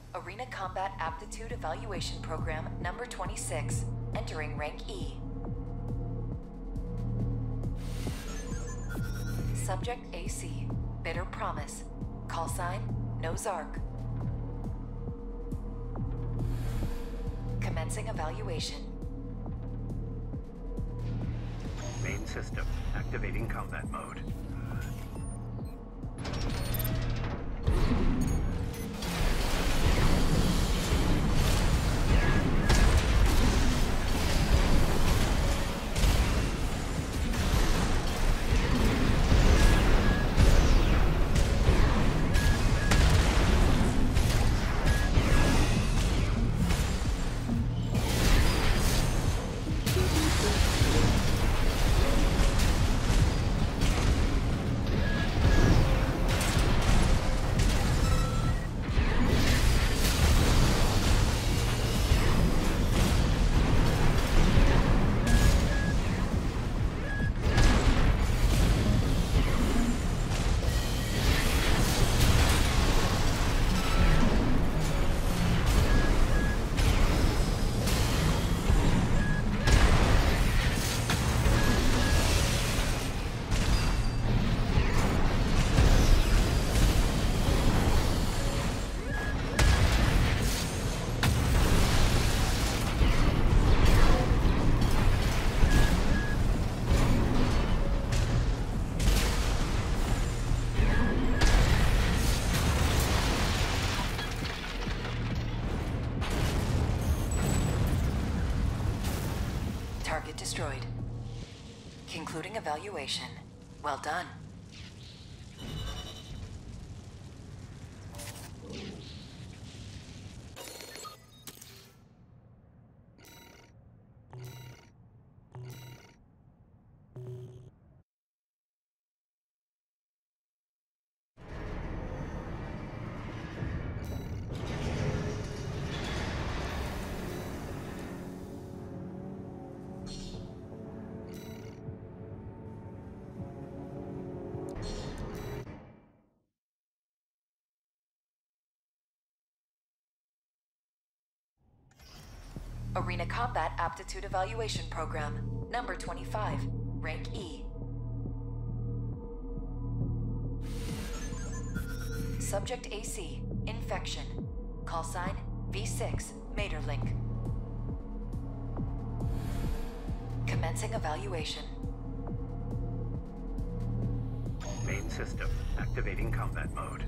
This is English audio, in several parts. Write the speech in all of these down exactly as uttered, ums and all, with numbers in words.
Arena Combat Aptitude Evaluation Program number twenty-six, entering rank E. Subject A C, Bitter Promise. Call sign, No Zark. Commencing evaluation. Main system, activating combat mode. Target destroyed. Concluding evaluation. Well done. Arena Combat Aptitude Evaluation Program, number twenty-five, rank E. Subject A C, Infection. Call sign, V six, Materlink. Commencing evaluation. Main system, activating combat mode.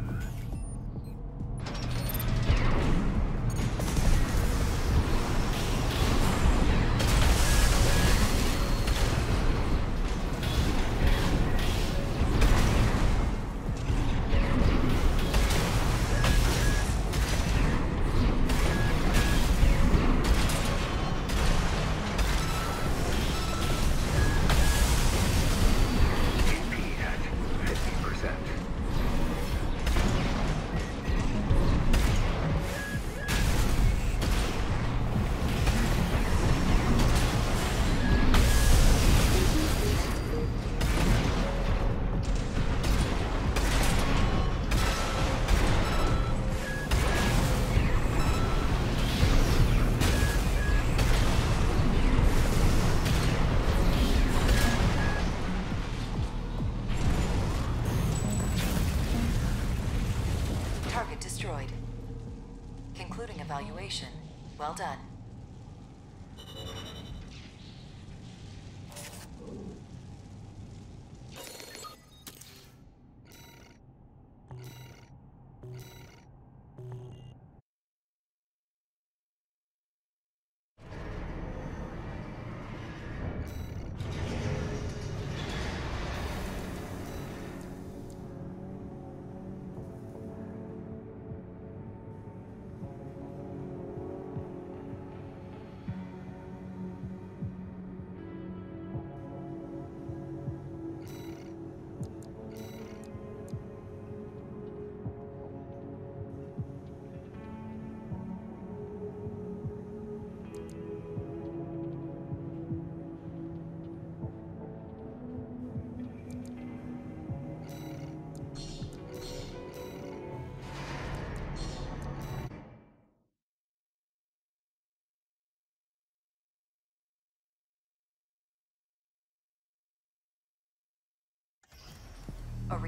Target destroyed. Concluding evaluation. Well done.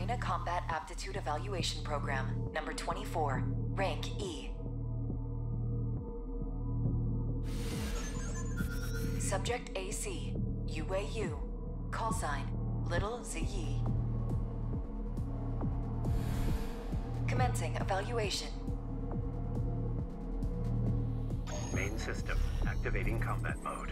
Arena Combat Aptitude Evaluation Program, number twenty-four, rank E. Subject A C, U A U, call sign, Little Z Y. Commencing evaluation. Main system, activating combat mode.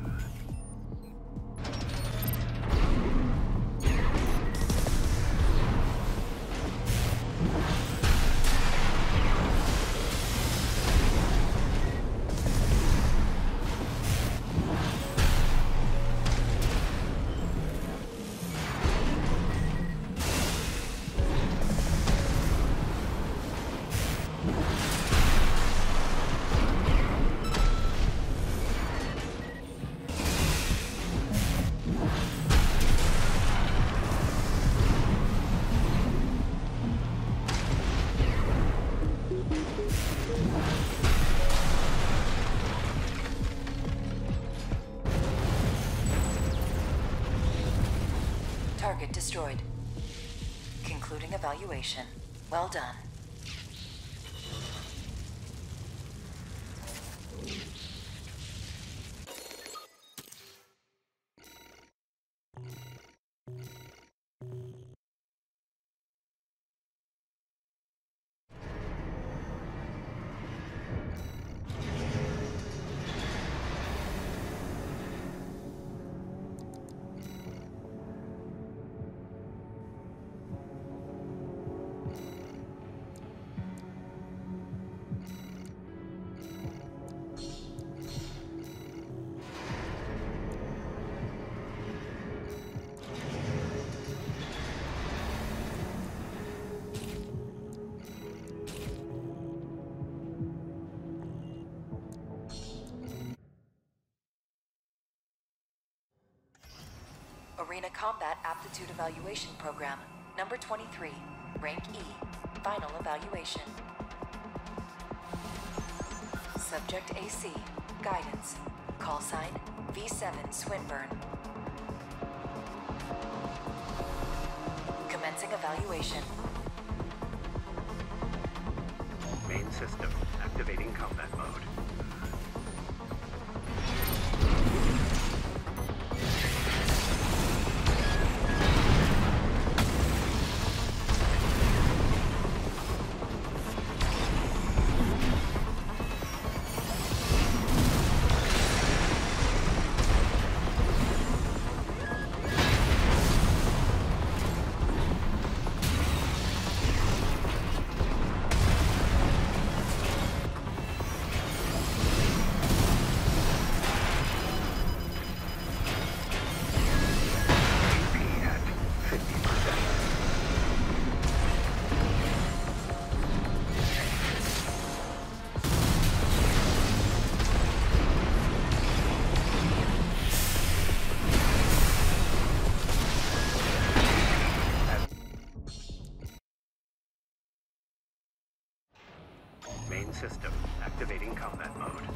Target destroyed. Concluding evaluation. Well done. Arena Combat Aptitude Evaluation Program, number twenty-three, rank E, final evaluation. Subject A C, guidance, call sign, V seven Swinburne. Commencing evaluation. Main system, activating combat mode. Main system, activating combat mode.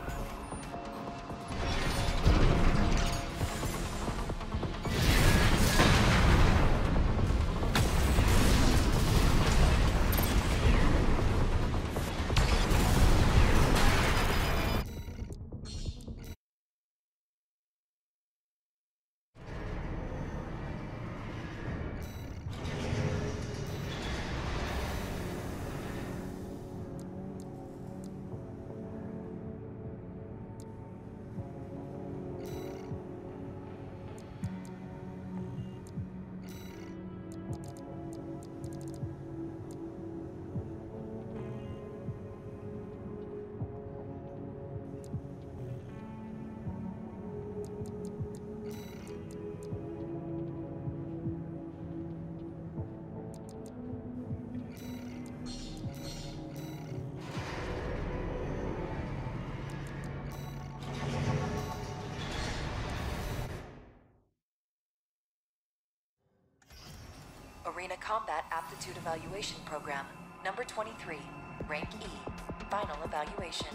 Arena Combat Aptitude Evaluation Program, number twenty-three, rank E, final evaluation.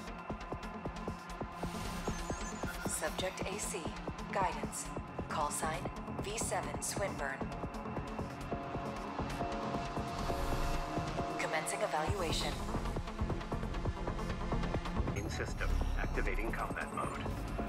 Subject A C, guidance, call sign, V seven Swinburne. evaluation. Main system activating combat mode.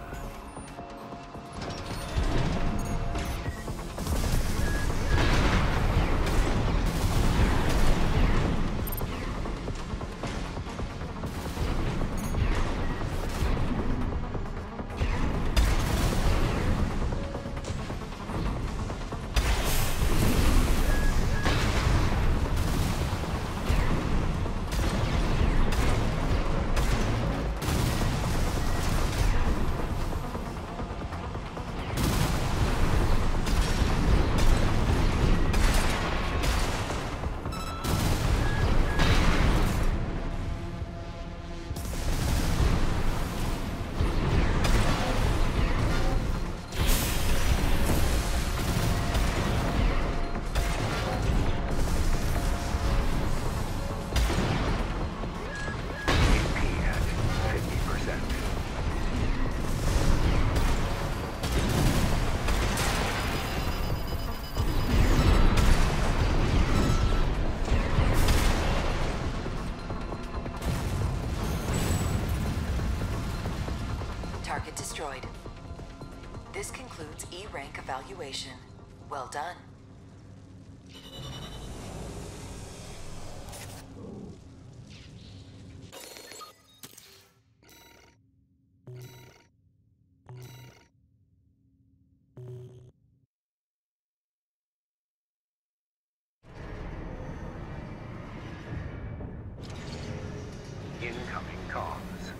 Target destroyed. This concludes E rank evaluation. Well done. Incoming comms.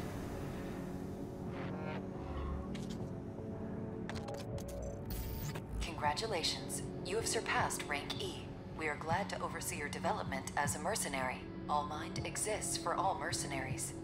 Congratulations. You have surpassed rank E. We are glad to oversee your development as a mercenary. All Mind exists for all mercenaries.